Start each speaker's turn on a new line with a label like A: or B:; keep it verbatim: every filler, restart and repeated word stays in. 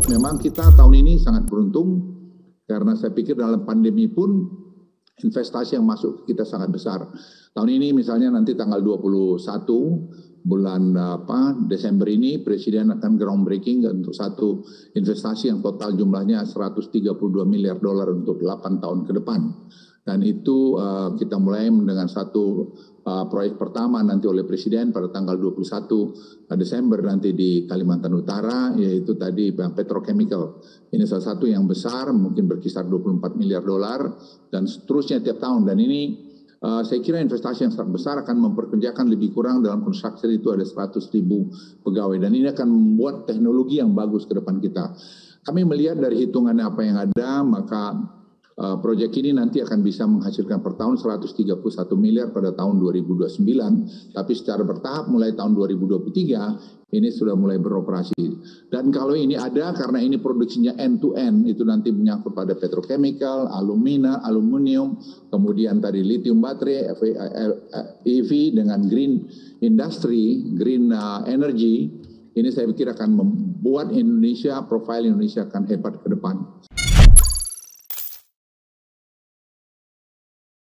A: Memang kita tahun ini sangat beruntung karena saya pikir dalam pandemi pun investasi yang masuk ke kita sangat besar. Tahun ini misalnya nanti tanggal dua puluh satu bulan apa Desember ini Presiden akan groundbreaking untuk satu investasi yang total jumlahnya seratus tiga puluh dua miliar dolar untuk delapan tahun ke depan. Dan itu uh, kita mulai dengan satu uh, proyek pertama nanti oleh Presiden pada tanggal dua puluh satu Desember nanti di Kalimantan Utara, yaitu tadi petrochemical. Ini salah satu yang besar, mungkin berkisar dua puluh empat miliar dolar dan seterusnya tiap tahun. Dan ini uh, saya kira investasi yang sangat besar akan memperkerjakan lebih kurang dalam konstruksi itu ada seratus ribu pegawai. Dan ini akan membuat teknologi yang bagus ke depan kita. Kami melihat dari hitungannya apa yang ada, maka Uh, proyek ini nanti akan bisa menghasilkan per tahun seratus tiga puluh satu miliar pada tahun dua ribu dua puluh sembilan, tapi secara bertahap mulai tahun dua ribu dua puluh tiga ini sudah mulai beroperasi. Dan kalau ini ada karena ini produksinya end to end, itu nanti menyangkut pada petrochemical, alumina, aluminium, kemudian tadi lithium baterai, E V dengan green industry, green uh, energy. Ini saya pikir akan membuat Indonesia, profil Indonesia akan hebat ke depan.